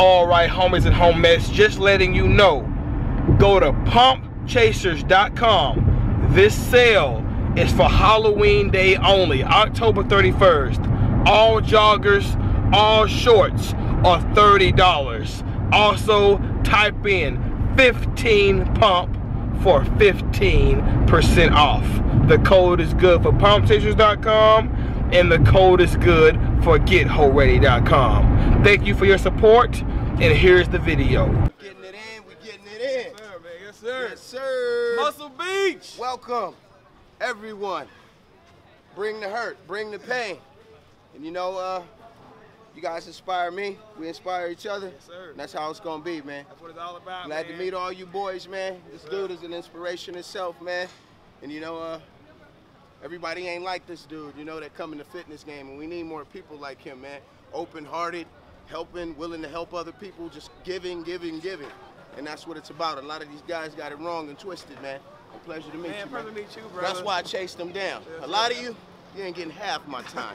All right, homies and homettes, just letting you know, go to pumpchasers.com. This sale is for Halloween day only, October 31st. All joggers, all shorts are $30. Also, type in 15pump for 15% off. The code is good for pumpchasers.com, and the code is good for gethoready.com. Thank you for your support, and here's the video. Getting it in, we getting it in. Yes, sir, man. Yes, sir. Yes, sir. Muscle Beach. Welcome, everyone. Bring the hurt, bring the pain. And you know, you guys inspire me. We inspire each other. Yes, sir. And that's how it's gonna be, man. That's what it's all about, Glad man. to meet all you boys, man. This dude is an inspiration itself, man. And you know, everybody ain't like this dude, you know, that come in the fitness game. And we need more people like him, man. Open-hearted, helping, willing to help other people, just giving, giving, giving. And that's what it's about. A lot of these guys got it wrong and twisted, man. A pleasure to meet you, man. Pleasure to meet you, brother. That's why I chased them down. Yes, a lot of you ain't getting half my time.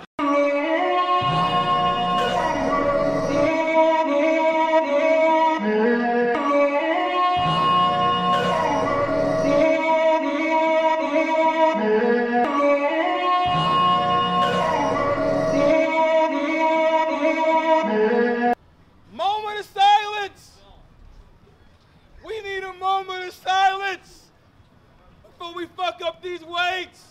Moment of silence. We need a moment of silence before we fuck up these weights.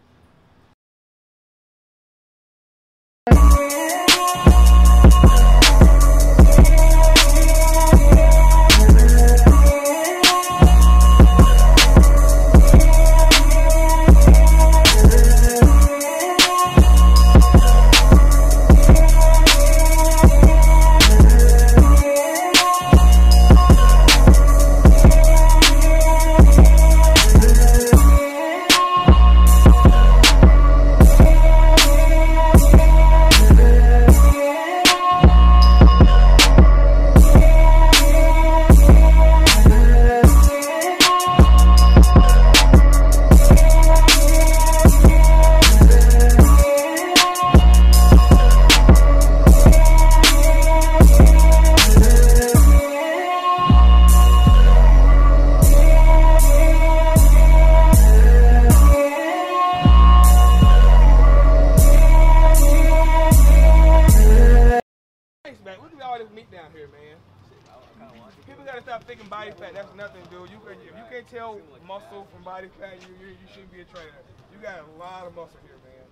Look at all this meat down here, man. People gotta stop thinking body fat. That's nothing, dude. If you can't tell muscle from body fat, you shouldn't be a trainer. You got a lot of muscle here, man.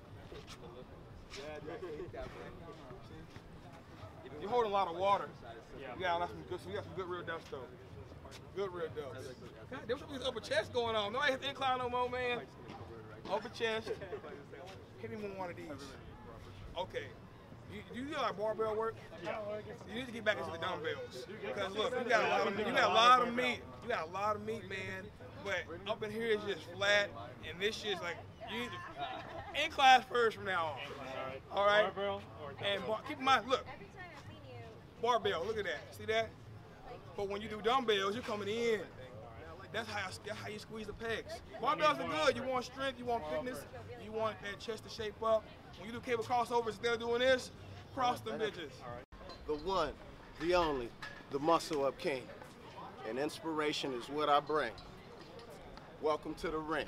You're holding a lot of water. You got some good real dump though. Good real dump. God, there's some upper chest going on. Nobody has to incline no more, man. Upper chest. Hit him with one of these. Okay. Do you do like barbell work? Yeah. You need to get back into the dumbbells. Because look, you got a lot of meat. You got a lot of meat, man. But up in here is just flat, and this shit's like you need to incline first from now on. All right. Barbell. And keep in mind, look. Barbell. Look at that. See that? But when you do dumbbells, you're coming in. That's how you squeeze the pecs. Barbells are good. You want strength, you want fitness, you want that chest to shape up. When you do cable crossovers, instead of doing this, cross them bitches. The one, the only, the Muscle Up King. And inspiration is what I bring. Welcome to the ring.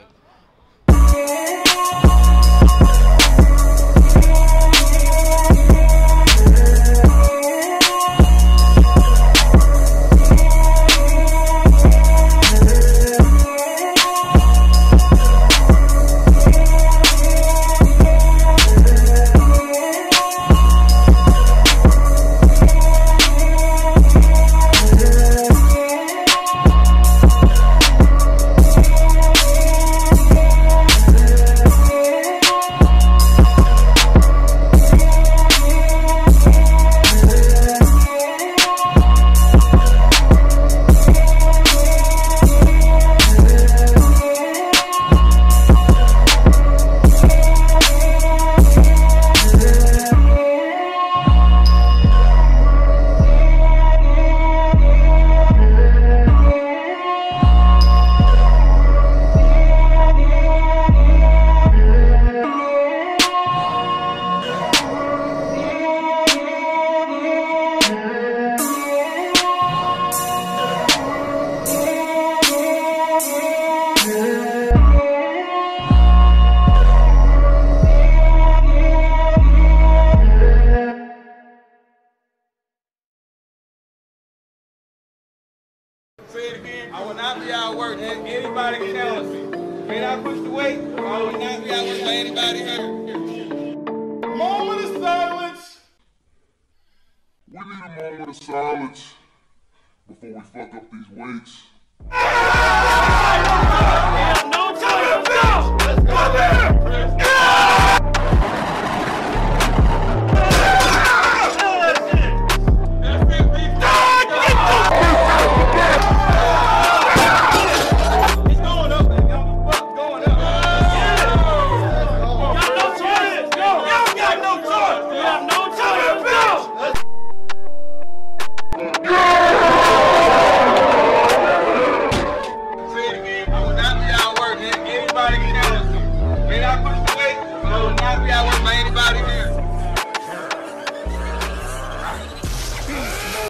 Say it again. I will not be outworked. Anybody can challenge me. May I push the weight? I will not be outworked by anybody here. Moment of silence. We need a moment of silence before we fuck up these weights. No time. Go. Let's go there. May I push the weight? I will not be outworked by anybody here.